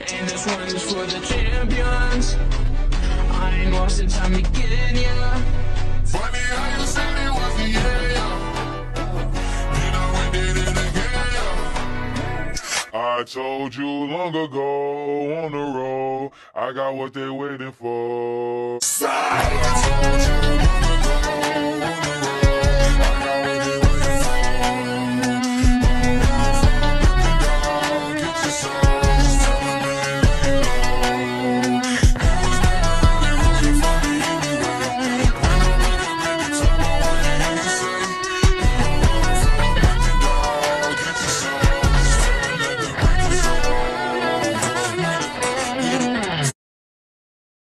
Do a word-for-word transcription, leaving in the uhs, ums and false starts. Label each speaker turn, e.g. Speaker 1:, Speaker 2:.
Speaker 1: And this one is for the champions. I ain't lost since I'm again, yeah.
Speaker 2: Funny how you said it was the yeah. Then I went did it again. I told you long ago on the road, I got what they waiting for. I told you long ago on the road.